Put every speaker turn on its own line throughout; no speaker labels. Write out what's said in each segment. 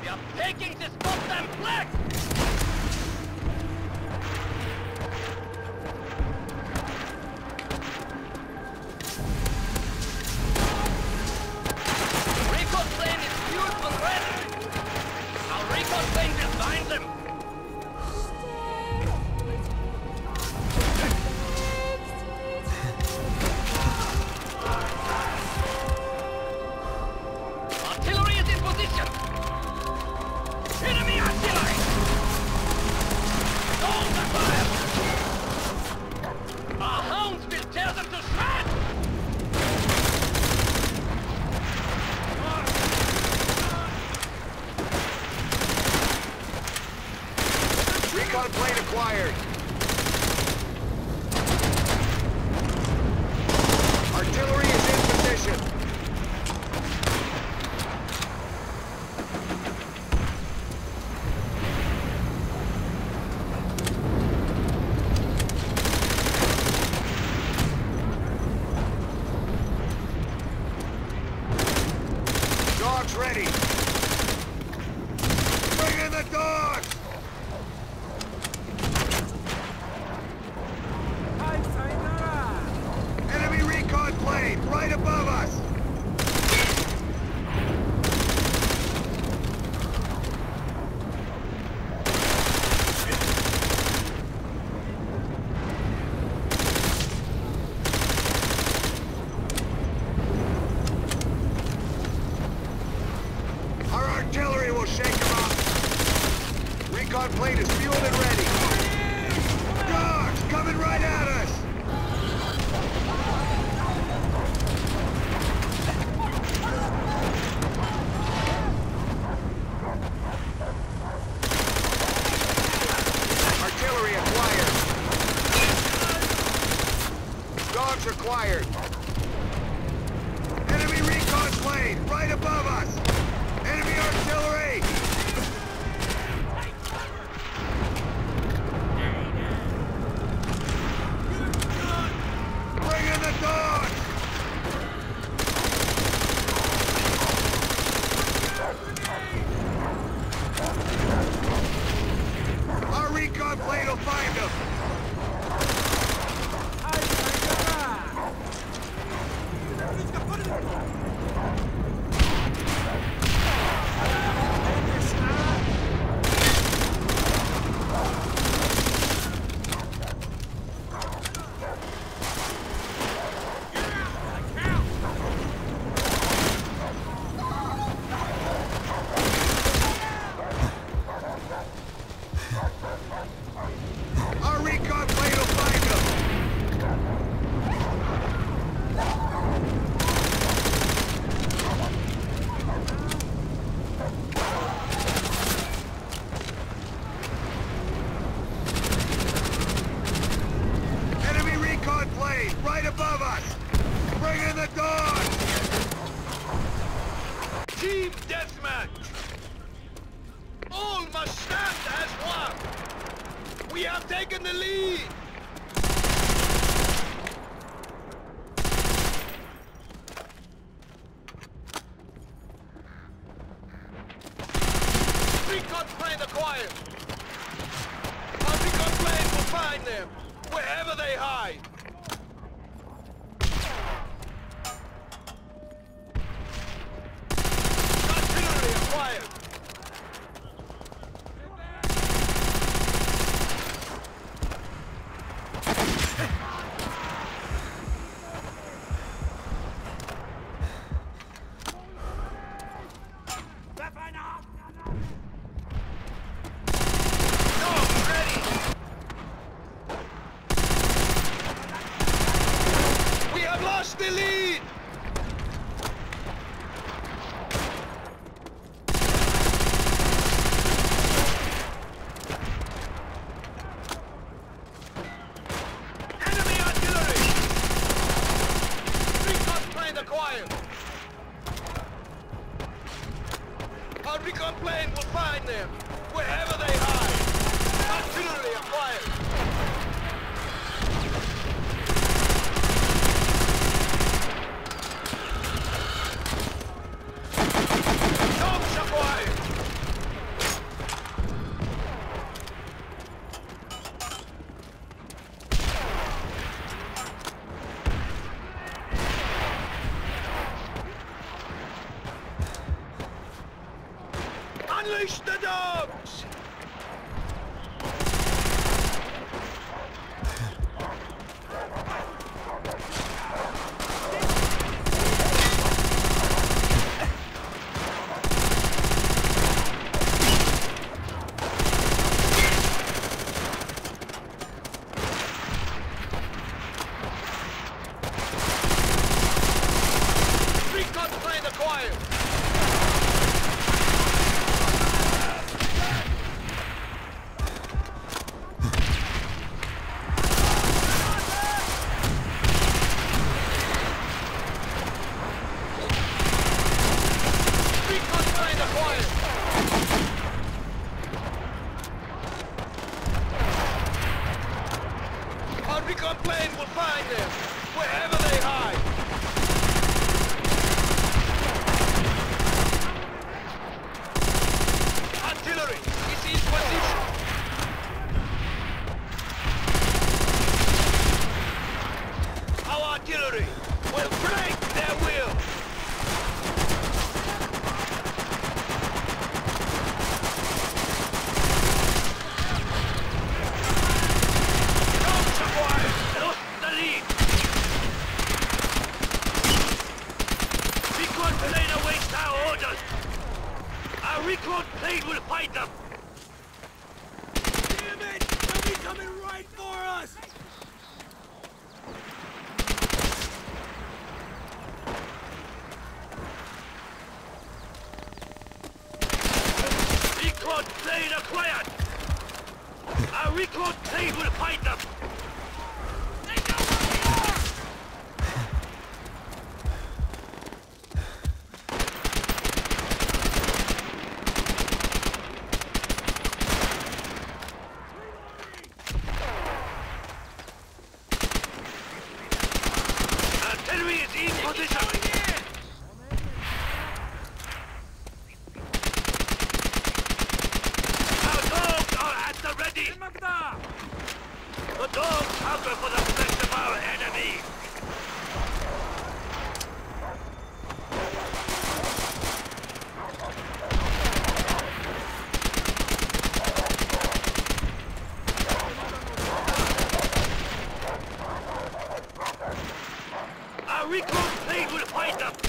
We are taking this goddamn flag! Recon plane is fueled and ready! Our recon plane will find them! Artillery is in position! Enemy artillery! Hold the fire! Our hounds will tear them to shreds!
Recon plane acquired. Artillery is in position. Dogs ready. Bring in the dogs! Enemy recon plane right above us! Our artillery will shake them up! Recon plane is fueled and ready! Dogs coming right at us! Artillery acquired. Dogs acquired. Enemy recon plane right above us. Enemy artillery. Bring in the dogs. Our recon plane will find them! Our recon plane will find them! Enemy recon plane right above us! Bring in the dogs!
Team deathmatch! All must stand as one! We have taken the lead! Recon plane acquired! Our recon plane will find them, wherever they hide! Artillery acquired! Dogs ready! We have lost the lead! Enemy artillery! Recon plane acquired! Our recon plane will find them, wherever they hide! Artillery acquired! Dogs acquired! Unleash the dogs! Recon plane acquired! Our recon plane will find them, wherever they hide. Artillery is in position. Our artillery will break their will. Plane awaits our orders! Our recon plane will fight them!
Damn it! They'll be coming right for us!
Recon plane acquired! Our recon plane will fight them!
They know where we are!
Artillery is in position! Our dogs are at the ready! The dogs hunger for the flesh of our enemy! Our recon plane will fight them!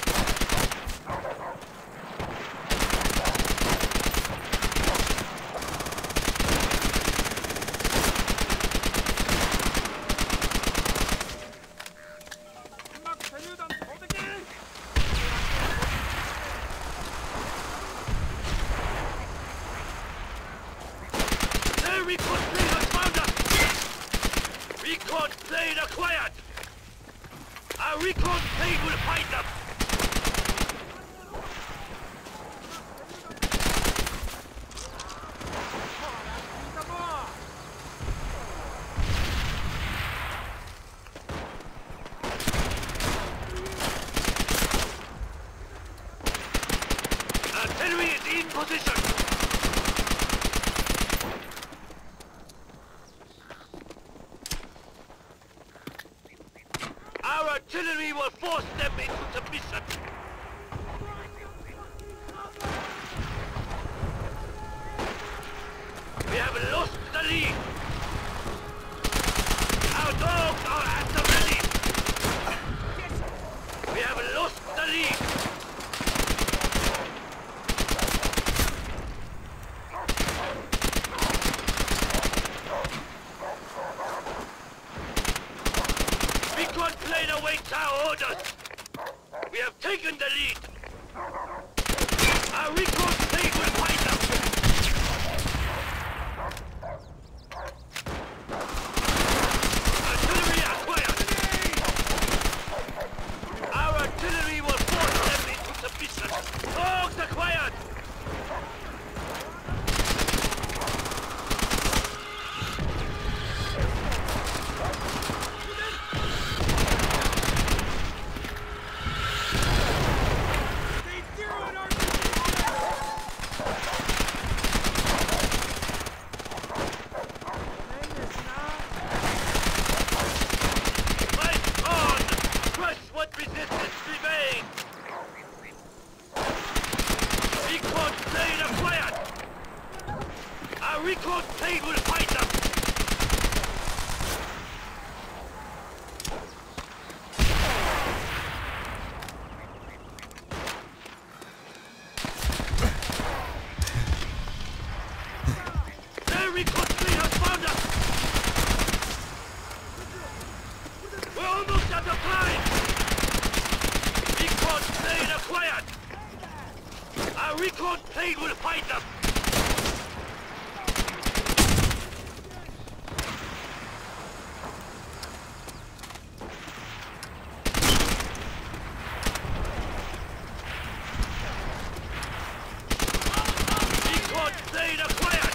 Their recon plane has found us! Recon plane acquired! Our recon plane will fight them! Artillery is in position! Our artillery will force them into submission! We have lost the lead! Our dogs are at the ready! We have lost the lead! Recon plane awaits our orders! We have taken the lead! Our recon plane will fight them! Artillery acquired! Our artillery will force them into submission! Dogs acquired! recon plane will fight them! Their recon plane has found us! We're almost at the line! Recon plane acquired! Our recon plane will fight them! Recon plane acquired!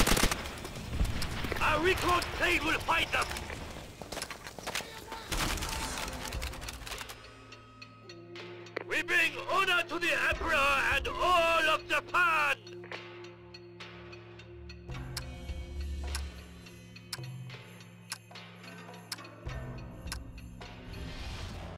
Our recon plane will fight them! We bring honor to the Emperor and all of Japan!